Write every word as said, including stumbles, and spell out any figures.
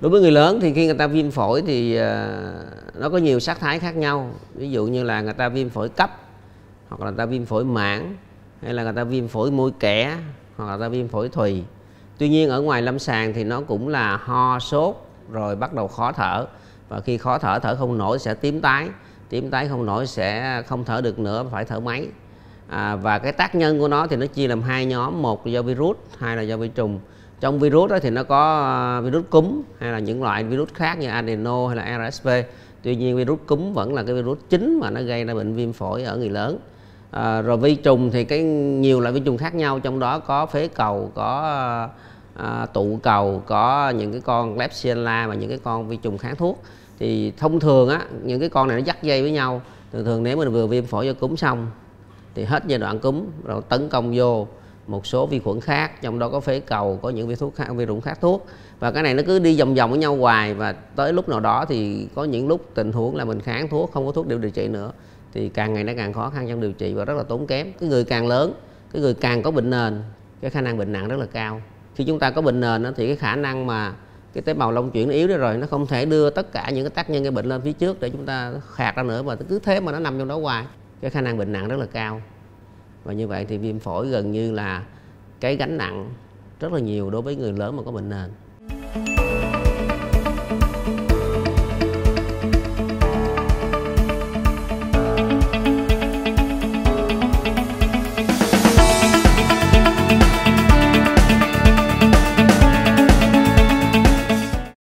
Đối với người lớn thì khi người ta viêm phổi thì nó có nhiều sắc thái khác nhau. Ví dụ như là người ta viêm phổi cấp, hoặc là người ta viêm phổi mãn, hay là người ta viêm phổi môi kẽ, hoặc là người ta viêm phổi thùy. Tuy nhiên ở ngoài lâm sàng thì nó cũng là ho, sốt, rồi bắt đầu khó thở. Và khi khó thở, thở không nổi sẽ tím tái. Tím tái không nổi sẽ không thở được nữa, phải thở máy. À, và cái tác nhân của nó thì nó chia làm hai nhóm. Một là do virus, hai là do vi trùng. Trong virus đó thì nó có virus cúm hay là những loại virus khác như adeno hay là rờ ét vê. Tuy nhiên virus cúm vẫn là cái virus chính mà nó gây ra bệnh viêm phổi ở người lớn. À, rồi vi trùng thì cái nhiều loại vi trùng khác nhau, trong đó có phế cầu, có à, tụ cầu, có những cái con Klebsiella và những cái con vi trùng kháng thuốc. Thì thông thường á, những cái con này nó dắt dây với nhau. Thường thường nếu mình vừa viêm phổi do cúm xong thì hết giai đoạn cúm rồi tấn công vô một số vi khuẩn khác, trong đó có phế cầu, có những vi thuốc khác, vi trùng khác thuốc, và cái này nó cứ đi vòng vòng với nhau hoài. Và tới lúc nào đó thì có những lúc tình huống là mình kháng thuốc, không có thuốc để điều trị nữa, thì càng ngày nó càng khó khăn trong điều trị và rất là tốn kém. Cái người càng lớn, cái người càng có bệnh nền, cái khả năng bệnh nặng rất là cao. Khi chúng ta có bệnh nền đó, thì cái khả năng mà cái tế bào lông chuyển yếu đó rồi, nó không thể đưa tất cả những cái tác nhân gây bệnh lên phía trước để chúng ta khạc ra nữa, mà cứ thế mà nó nằm trong đó hoài, cái khả năng bệnh nặng rất là cao. Và như vậy thì viêm phổi gần như là cái gánh nặng rất là nhiều đối với người lớn mà có bệnh nền.